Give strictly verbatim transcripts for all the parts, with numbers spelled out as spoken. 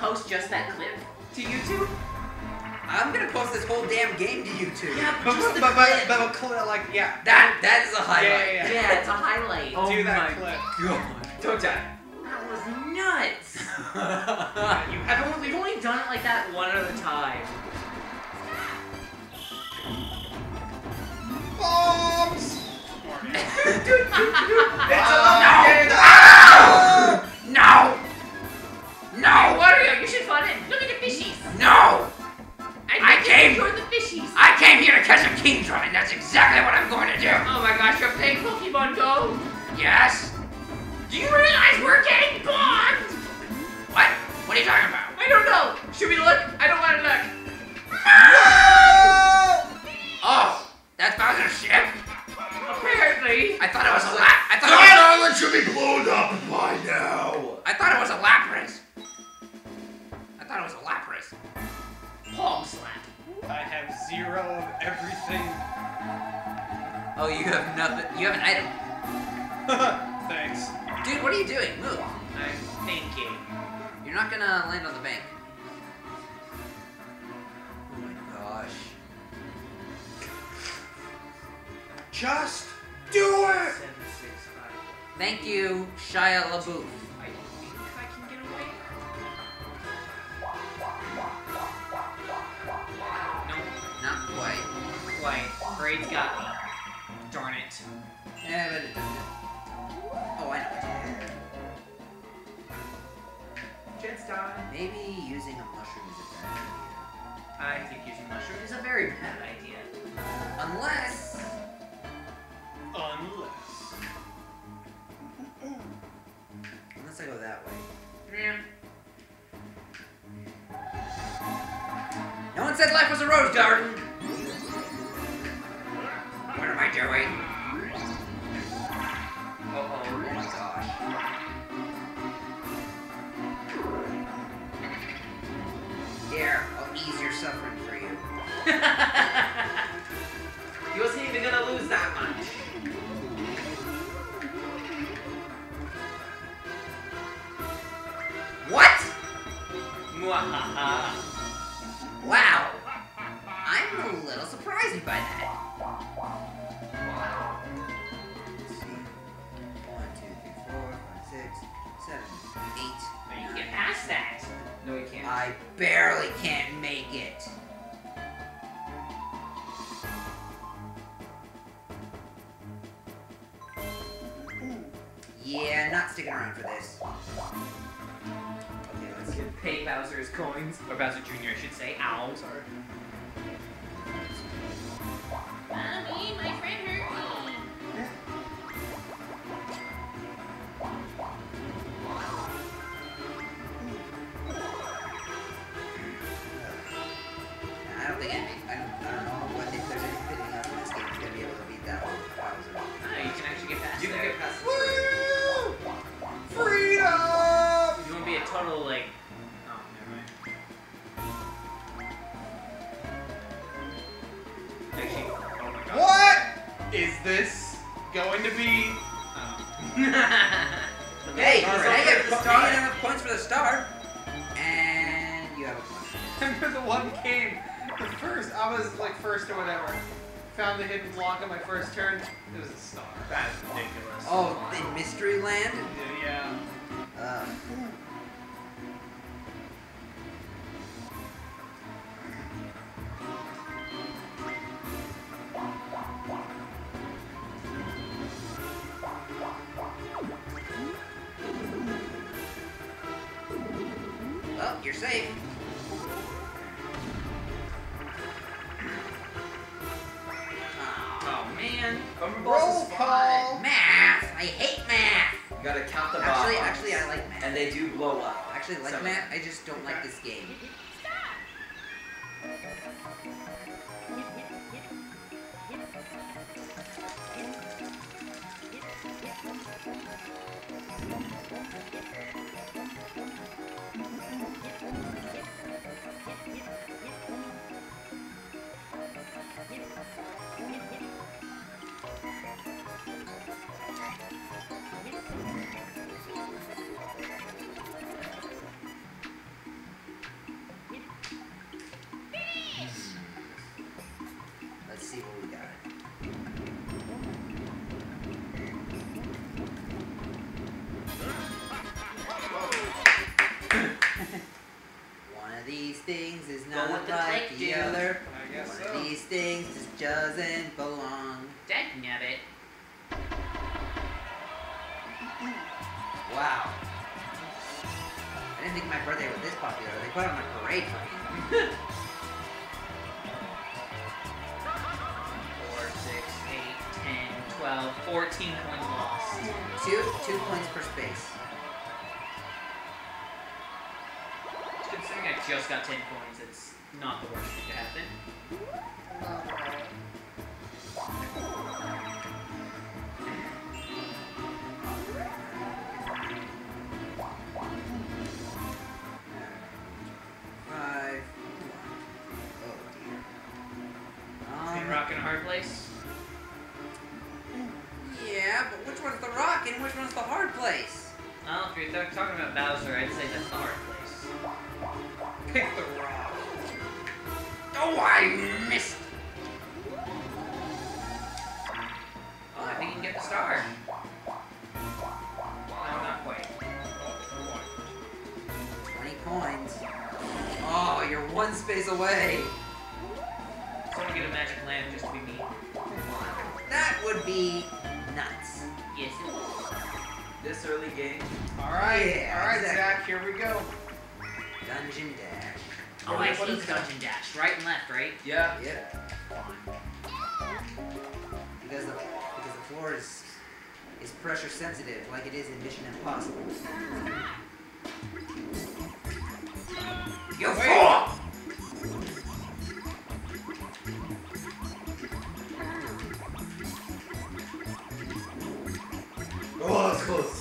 post just that clip to YouTube? I'm gonna post this whole damn game to YouTube. Yeah, But, just the but, but, clip. but, but, clip, like, yeah. That that is a highlight. Yeah, yeah, yeah. Yeah, it's a highlight. Oh Do that my clip. God. Don't die. That was nuts. you, I've only, we've only done it like that one other time. Bombs! Dude, It's a no! No! No! What are you? You should fun it. Look at the fishies. No! I, I came- You're the fishies. I came here to catch a Kingdra, and that's exactly what I'm going to do. Oh my gosh, you're playing Pokemon Go. Yes? Do you realize we're getting bombed? What? What are you talking about? I don't know. Should we look? I don't want to look. Oh, that's Bowser's ship? Apparently. I thought it was a lap. I thought That it was, island should be blown up by now. I thought it was a Lapras. I thought it was a Lapras. Palm slap. I have zero of everything. Oh, you have nothing. You have an item. Thanks. Dude, what are you doing? Move. I'm thinking. You're not gonna land on the bank. Oh my gosh. Just do it. Seven, six, five. Thank you, Shia LaBeouf. I think I can get away. No, Not quite. quite. Braid's got me. Darn it. Yeah, but it doesn't. Oh, I know what to do. Jet's die. Maybe using a mushroom is a bad I think using mushroom is a very bad idea. idea. Unless... Unless. Unless I go that way. Yeah. No one said life was a rose garden! What am I doing? Uh-oh. Oh my gosh. Here, I'll ease your suffering for you. He wasn't even gonna lose that much. What? Mwahaha. Wow. I'm a little surprised by that. Let's see. One, two, three, four, five, six, seven, eight. But you can get past that. No, you can't. I barely can't make it. Yeah, not sticking around for this. Okay, let's Let's get pay Bowser's coins. Or Bowser Junior, I should say. Ow, sorry. Mommy, my friend hurt me. I don't think any, I don't, I don't know what if there's anything else in this game that's gonna be able to beat that one. Bowser. Ah, you can actually get past You can there. get past this. Woo! Freedom! You want to be a total, like... Oh, never mind. Actually, oh my god. What is this going to be? Oh. Hey, All you right. get enough points for the star, and you have a point. Remember the one game, the first, I was like first or whatever. Found the hidden block on my first turn. It was a star. That's ridiculous. Oh, in Mystery Land? Yeah. Uh, well, you're safe. Oh man. Roll call. Math! I hate math! You gotta count the Actually, bombs. actually, I like math. And they do blow up. I actually like Seven. math, I just don't like this game. things is Go not with the like click, the dude. other. I guess One so. of these things just doesn't belong. Dagnabbit. Wow. I didn't think my birthday was this popular. They put on a parade for me. Four, six, eight, ten, twelve, fourteen coins lost. Two, two points per space. Considering I just got ten coins, it's not the worst thing to happen. Five. Oh dear. Between Um, rock and a hard place. yeah, but which one's the rock and which one's the hard place? Well, if you're th talking about Bowser, I'd say that's the hard place. Pick the rock. Oh, I missed. Oh, I think you can get the star. No, not quite. twenty coins. Oh, you're one space away. Someone get a magic lamp just to be me. That would be nuts. Yes, it will. This early game. Alright, Yeah, alright, exactly. Zach, here we go. Dungeon dash. Oh, I What see is dungeon dash. Right and left, right? Yeah. Yep. Because the because the floor is is pressure sensitive, like it is in Mission Impossible. You Wait. fool! Oh, that's close.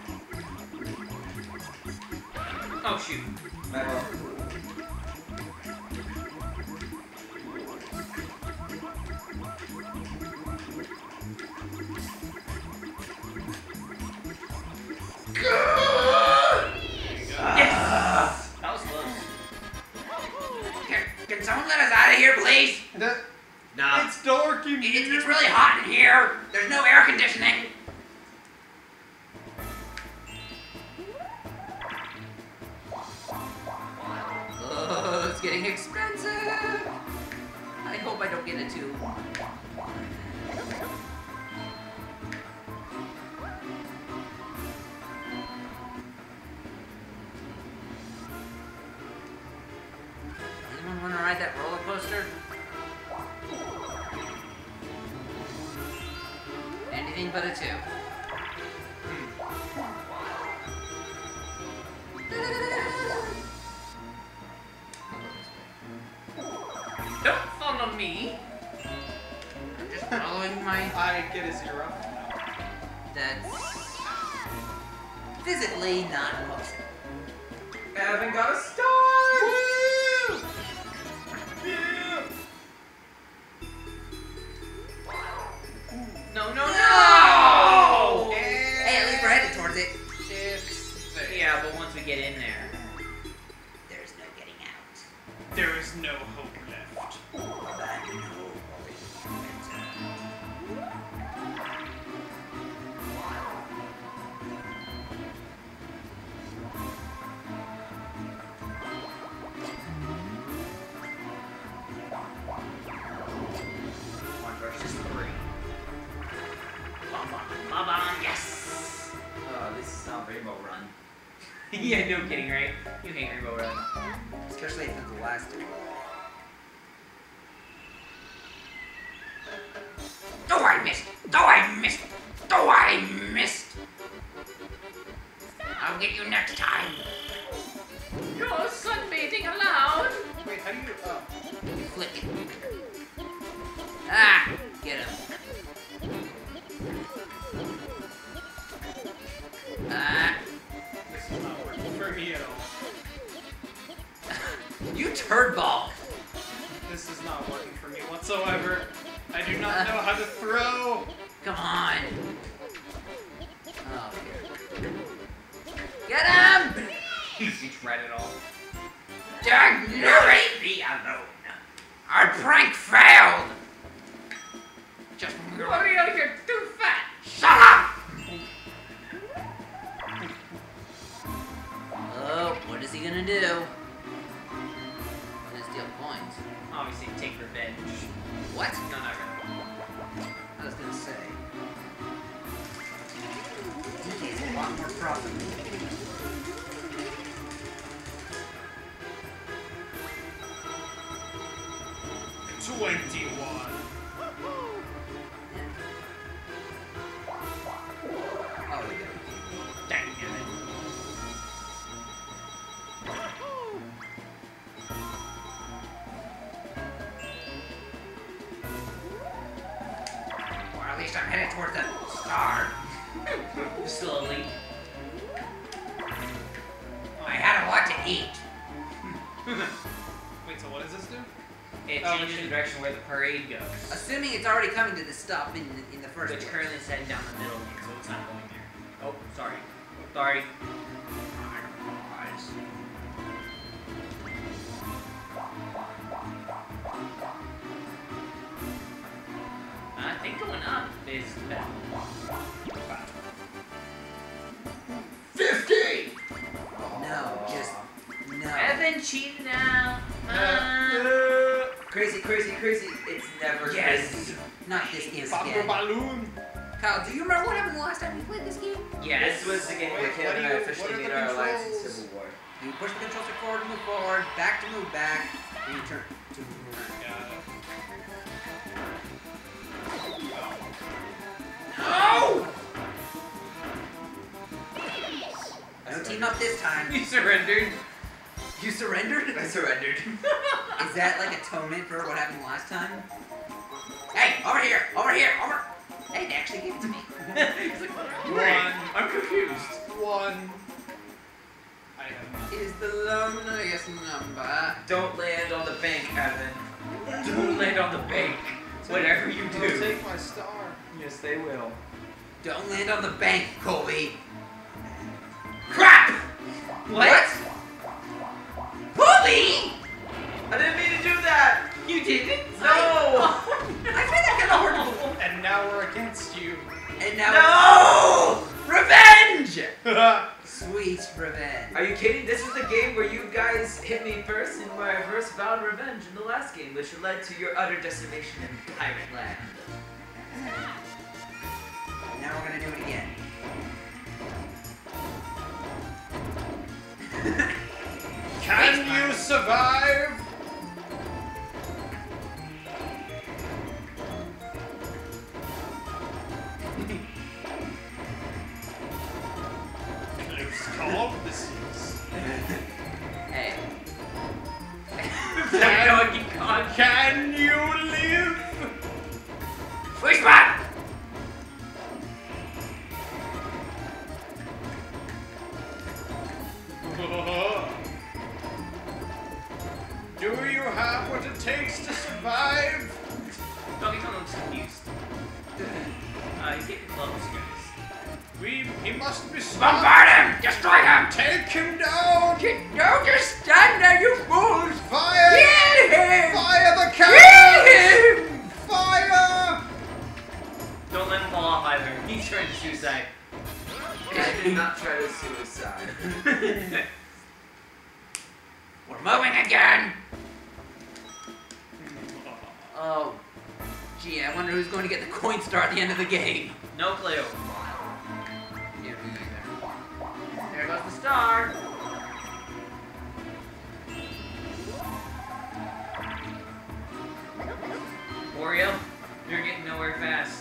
Oh, shoot. My fault. Yes! That was close. Can, can someone let us out of here, please? The- Nah. It's dark in It, here. it's, it's really hot in here. There's no air conditioning. Oh, it's getting expensive. I hope I don't get it too. Anyone want to ride that roller coaster? Anything but a two. Don't follow me. I'm just following my. I get a zero. That's physically not possible. Haven't got a star. Woo! Yeah! No, no, no! No! And Hey, at least we're headed towards it. it's there. Yeah, but once we get in there. There's no getting out. There is no hope left. But I know One versus three. Bum, bum, bum, bum, yes! Oh, this is not Rainbow Run. Yeah, no kidding, right? You hate Rainbow Run. especially if it's the last two. Oh, I missed! Oh, I missed! Oh, I missed! I'll get you next time. No sunbathing allowed! Wait, how do you? Oh, You flick it. Ah! Get him. Ah! this is not working for me at all. You turd ball! This is not working for me whatsoever. I do not know how to throw. Come on! Oh, dear. Get him! You tried it all. Doug, leave me alone! Our prank failed! Just Gloria, you're too fat! shut up! Oh, what is he gonna do? lot more profitable. Twenty-one. Oh, we go. Dang it. Or at least I'm headed towards the star. Slowly. I had a lot to eat. Wait, so what does this do? It Oh, changes it the direction where the parade goes. Assuming it's already coming to the stop in the, in the first Which place. currently is heading down the middle lane, so it's not going there. Oh, sorry. Sorry. I think going up is better. Fifty. No, just no. Evan cheated now. Uh, Uh, crazy, crazy, crazy. It's never Yes. crazy. Not this game Pop again. balloon. Kyle, do you remember what happened the last time we played this game? yes. This was the game where Wait, Cam what and do I you- officially what are made the our lives in controls? Civil War. You push the control stick forward to move forward, back to move back, and you turn to move around. Got it. No! No team up this time. You surrendered. You surrendered? I surrendered. Is that like atonement for what happened last time? Hey, over here, over here, over. Hey, they actually gave it to me. He's like, One. "Wait, I'm confused. One. I have not. Is the loneliest number. Don't land on the bank, Evan. Don't land on the bank. Whatever you They'll do. take my star. Yes, they will. Don't land on the bank, Colby. Crap! What? Colby! I didn't mean to do that! You didn't? No! I find that kind of horrible. And now we're against you. And now. No! Revenge! Sweet revenge. Are you kidding? This is the game where you guys hit me first and where I first vowed revenge in the last game, which led to your utter decimation in Pirate Land. Now we're gonna do it again. Can you survive? Close call. This is. Hey. Doggy con. Can you live? Which one? Do you have what it takes to survive? Doggy con looks confused. Uh, he's getting close, guys. We, he must be Bombard him! Destroy him! Take him down! Don't just stand there, you fools! Fire! Kill him! Fire the Kill cannon! him! Fire! Don't let him fall off either. He's trying to suicide. I did not try to suicide. We're moving again! Oh, gee, I wonder who's going to get the coin star at the end of the game. No clue. Yeah, me neither. There goes the star. Wario, you're getting nowhere fast.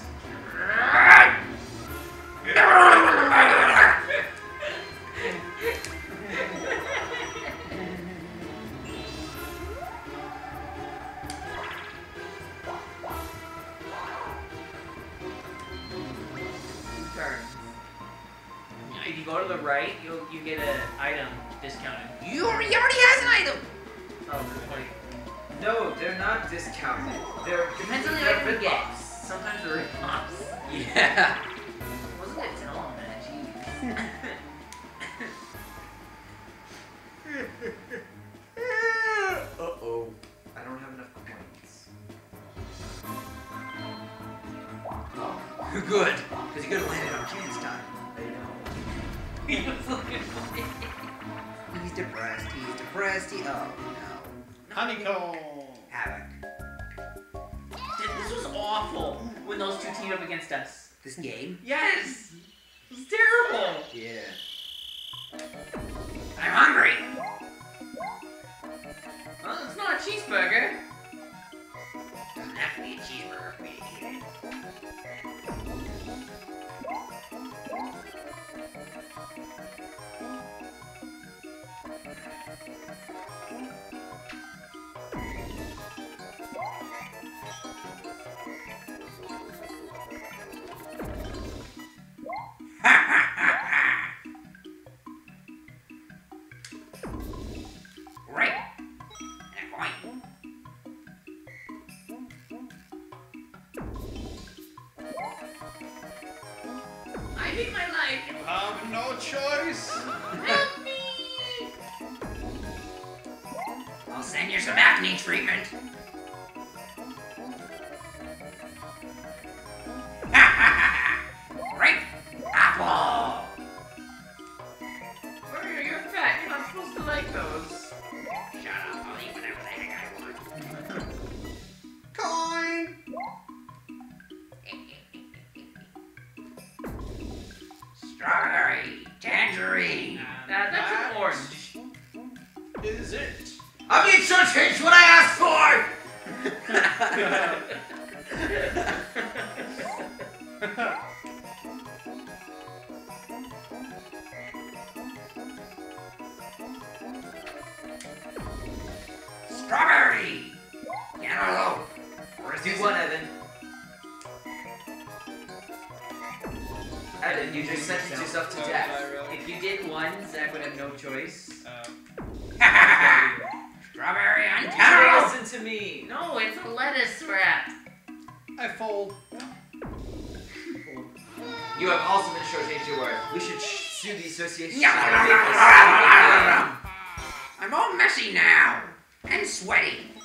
Turn. If you go to the right, you'll you get an item discounted. You already, he already has an item! Oh, good point. No, they're not discounted. They're Depends on the they're item you rip get. offs. Sometimes they're rip-offs. Yeah. Wasn't it telling that? Jeez. Uh-oh. I don't have enough coins. Oh, good. Because you could have landed on chance time. I know. He was looking funny. He's depressed. He's depressed. He, oh, no. Honeycomb. Havoc. Dude, this was awful when those two teamed up against us. This game? Yes! It's terrible. Yeah. I'm hungry. Well, it's not a cheeseburger. Doesn't have to be a cheeseburger for me to eat it. Great. And a coin. I hate my life. You have no choice. Help me. I'll send you some acne treatment. Great. Apple. Mario, you're fat. You're not supposed to like those. Shut up. I'll eat whatever the heck I want. Coin. Strawberry. Tangerine. Uh, that's an orange. Is it? I'm being shortchanged what I asked for! Strawberry. Cantaloupe. Where's Do this one, Evan. Evan, you just sentenced yourself to Oh, death. did I really? If you did one, Zach would have no choice. Uh, Strawberry and You cantaloupe. listen to me. No, it's a lettuce wrap. I fold. You have also been shortchanged your word. We should sh- sue the association. I'm all messy now and sweaty.